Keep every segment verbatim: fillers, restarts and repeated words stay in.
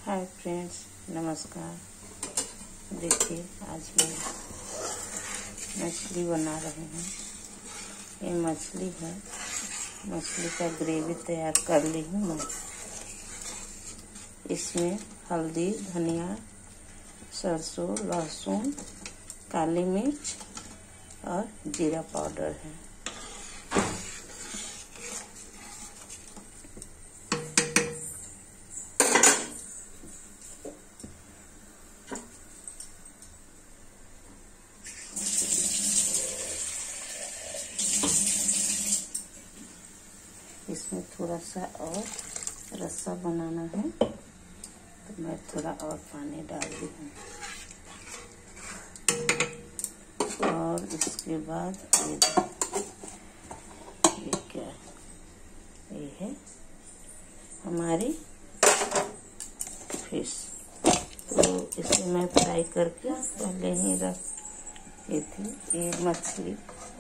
Hi friends, नमस्कार। देखिए, आज मैं मछली बना रहे हैं। ये मछली है, मछली का ग्रेवी तैयार कर ली हूँ मैं। इसमें हल्दी, धनिया, सरसों, लहसुन, काली मिर्च और जीरा पाउडर है। इसमें थोड़ा सा और रस्सा बनाना है, तो मैं थोड़ा और पानी डाल दी हूँ। और इसके बाद ये ये क्या है, ये है हमारी फिश। तो इसे मैं फ्राई करके पहले ही रख ये थी ये मछली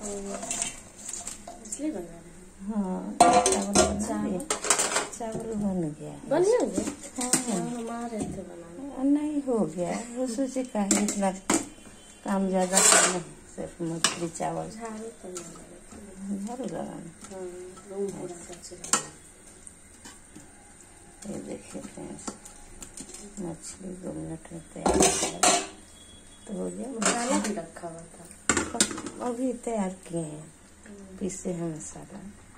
मछली बना रहे हैं। हाँ, चावल बना चावल बन गया बन गया। हाँ, हमारे थे बनाना नहीं हो गया। वो सोचे कहीं इतना काम ज्यादा करना, सिर्फ मछली चावल झाड़ू झाड़ू लगाना। ये देखिए फ्रेंड्स, मछली दो मिनट में तैयार हो गया। तो हो गया। मसाला भी रखा हुआ था, अभी तैयार किए हैं, पीसे हैं मसाला।